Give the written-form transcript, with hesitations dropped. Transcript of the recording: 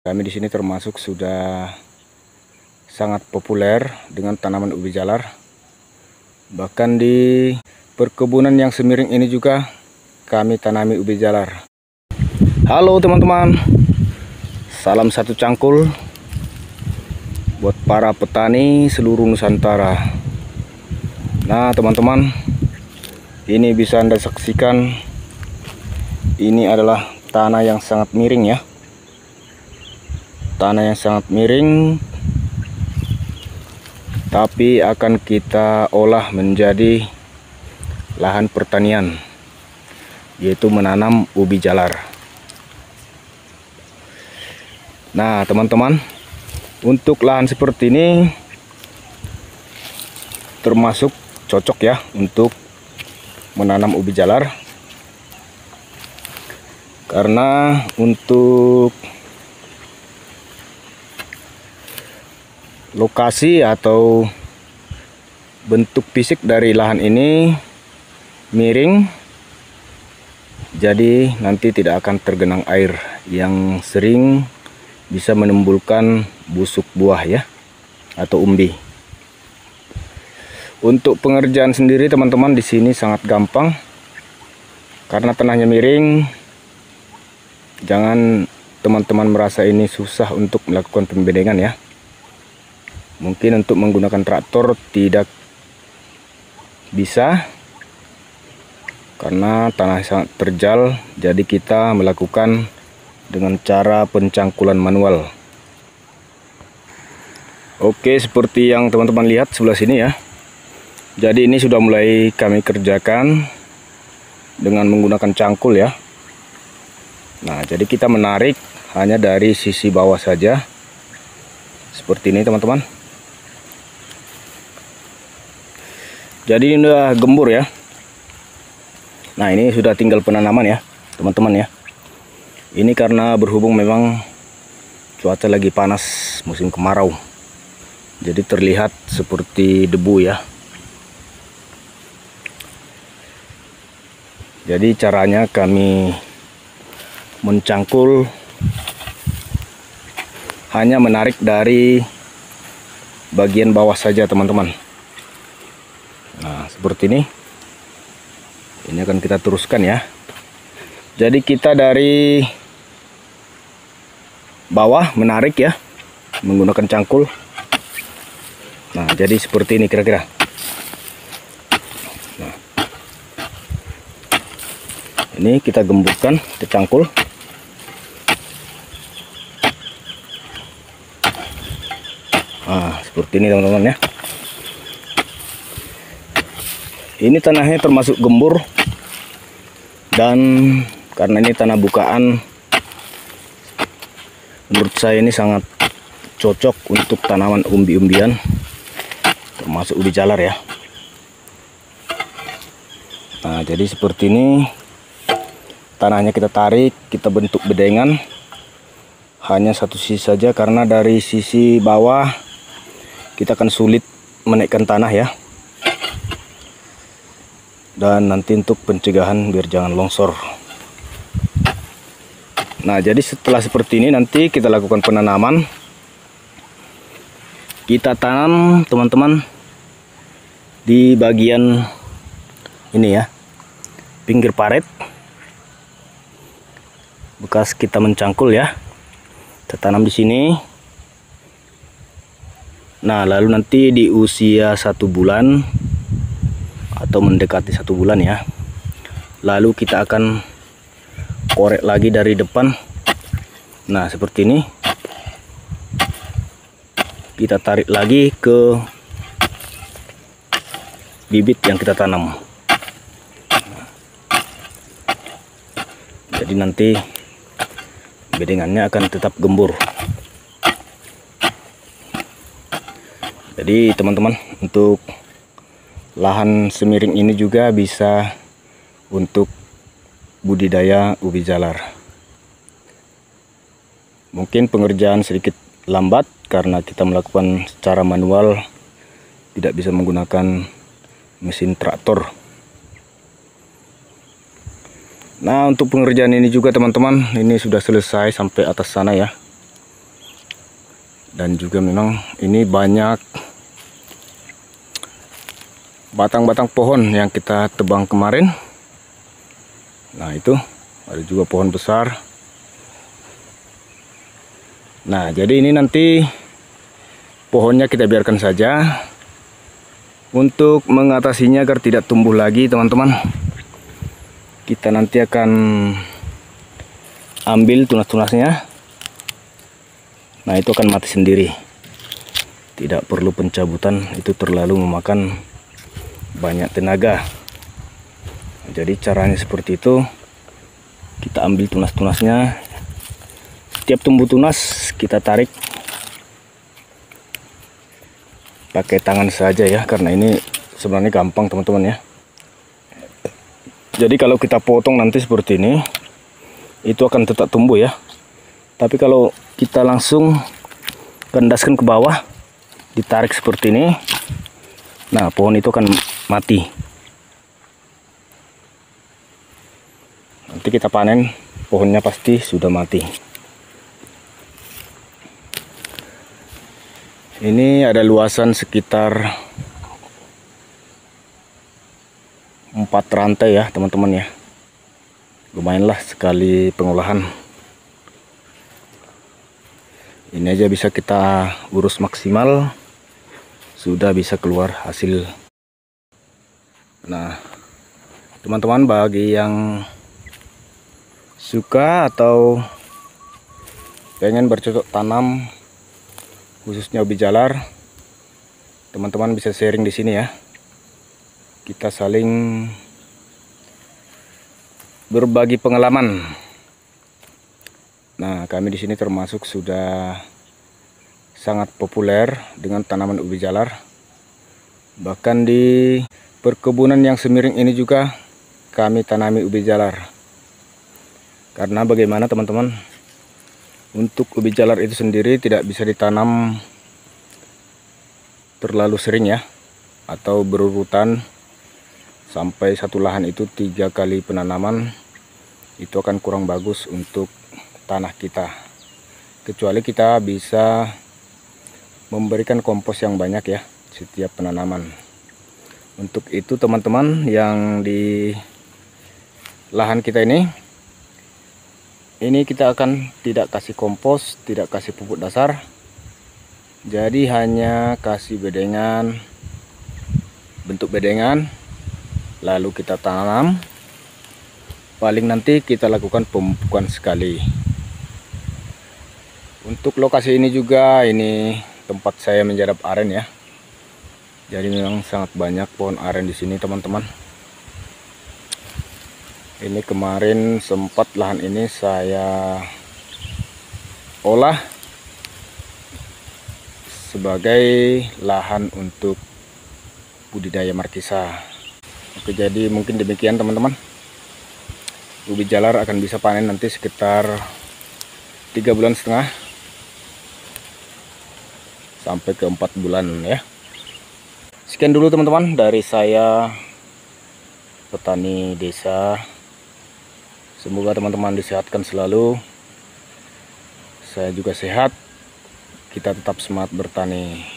Kami di sini termasuk sudah sangat populer dengan tanaman ubi jalar. Bahkan di perkebunan yang semiring ini juga kami tanami ubi jalar. Halo teman-teman, salam satu cangkul buat para petani seluruh Nusantara. Nah teman-teman, ini bisa Anda saksikan, ini adalah tanah yang sangat miring ya. Tanah yang sangat miring, tapi akan kita olah menjadi lahan pertanian, yaitu menanam ubi jalar. Nah teman-teman, untuk lahan seperti ini termasuk cocok ya untuk menanam ubi jalar, karena untuk lokasi atau bentuk fisik dari lahan ini miring, jadi nanti tidak akan tergenang air yang sering bisa menimbulkan busuk buah ya, atau umbi. Untuk pengerjaan sendiri teman-teman di sini sangat gampang, karena tanahnya miring. Jangan teman-teman merasa ini susah untuk melakukan pembedengan ya. Mungkin untuk menggunakan traktor tidak bisa, karena tanah sangat terjal, jadi kita melakukan dengan cara pencangkulan manual. Oke, seperti yang teman-teman lihat sebelah sini ya. Jadi ini sudah mulai kami kerjakan dengan menggunakan cangkul ya. Nah, jadi kita menarik hanya dari sisi bawah saja, seperti ini teman-teman. Jadi ini udah gembur ya. Nah ini sudah tinggal penanaman ya teman-teman ya. Ini karena berhubung memang cuaca lagi panas musim kemarau, jadi terlihat seperti debu ya. Jadi caranya kami mencangkul hanya menarik dari bagian bawah saja teman-teman. Nah seperti ini. Ini akan kita teruskan ya. Jadi kita dari bawah menarik ya, menggunakan cangkul. Nah jadi seperti ini kira-kira. Nah, ini kita gemburkan, kita cangkul. Nah seperti ini teman-teman ya. Ini tanahnya termasuk gembur, dan karena ini tanah bukaan, menurut saya ini sangat cocok untuk tanaman umbi-umbian, termasuk ubi jalar ya. Nah jadi seperti ini, tanahnya kita tarik, kita bentuk bedengan hanya satu sisi saja, karena dari sisi bawah kita akan sulit menaikkan tanah ya. Dan nanti untuk pencegahan biar jangan longsor. Nah jadi setelah seperti ini nanti kita lakukan penanaman. Kita tanam teman-teman di bagian ini ya, pinggir paret, bekas kita mencangkul ya. Kita tanam di sini. Nah lalu nanti di usia 1 bulan atau mendekati 1 bulan ya, lalu kita akan korek lagi dari depan. Nah seperti ini, kita tarik lagi ke bibit yang kita tanam. Jadi nanti bedengannya akan tetap gembur. Jadi teman-teman, untuk lahan semiring ini juga bisa untuk budidaya ubi jalar. Mungkin pengerjaan sedikit lambat karena kita melakukan secara manual, tidak bisa menggunakan mesin traktor. Nah untuk pengerjaan ini juga teman-teman, ini sudah selesai sampai atas sana ya. Dan juga memang ini banyak batang-batang pohon yang kita tebang kemarin. Nah itu ada juga pohon besar. Nah jadi ini nanti pohonnya kita biarkan saja untuk mengatasinya agar tidak tumbuh lagi, teman-teman. Kita nanti akan ambil tunas-tunasnya. Nah itu akan mati sendiri, tidak perlu pencabutan, itu terlalu memakan banyak tenaga. Jadi caranya seperti itu, kita ambil tunas-tunasnya. Setiap tumbuh tunas kita tarik pakai tangan saja ya, karena ini sebenarnya gampang teman-teman ya. Jadi kalau kita potong nanti seperti ini, itu akan tetap tumbuh ya. Tapi kalau kita langsung kendaskan ke bawah, ditarik seperti ini, nah pohon itu akan mati. Nanti kita panen, pohonnya pasti sudah mati. Ini ada luasan sekitar 4 rantai ya teman-teman ya. Lumayanlah sekali pengolahan. Ini aja bisa kita urus maksimal, sudah bisa keluar hasil. Nah teman-teman, bagi yang suka atau pengen bercocok tanam khususnya ubi jalar, teman-teman bisa sharing di sini ya. Kita saling berbagi pengalaman. Nah, kami di sini termasuk sudah sangat populer dengan tanaman ubi jalar. Bahkan di perkebunan yang semiring ini juga kami tanami ubi jalar. Karena bagaimana teman-teman, untuk ubi jalar itu sendiri tidak bisa ditanam terlalu sering ya, atau berurutan sampai satu lahan itu 3 kali penanaman, itu akan kurang bagus untuk tanah kita. Kecuali kita bisa memberikan kompos yang banyak ya setiap penanaman. Untuk itu teman-teman yang di lahan kita ini kita akan tidak kasih kompos, tidak kasih pupuk dasar. Jadi hanya kasih bedengan, bentuk bedengan, lalu kita tanam. Paling nanti kita lakukan pemupukan sekali. Untuk lokasi ini juga, ini tempat saya menjadap aren ya. Jadi memang sangat banyak pohon aren di sini teman-teman. Ini kemarin sempat lahan ini saya olah sebagai lahan untuk budidaya markisa. Oke, jadi mungkin demikian teman-teman. Ubi jalar akan bisa panen nanti sekitar 3,5 bulan sampai ke 4 bulan ya. Sekian dulu teman-teman dari saya, petani desa. Semoga teman-teman disehatkan selalu. Saya juga sehat. Kita tetap semangat bertani.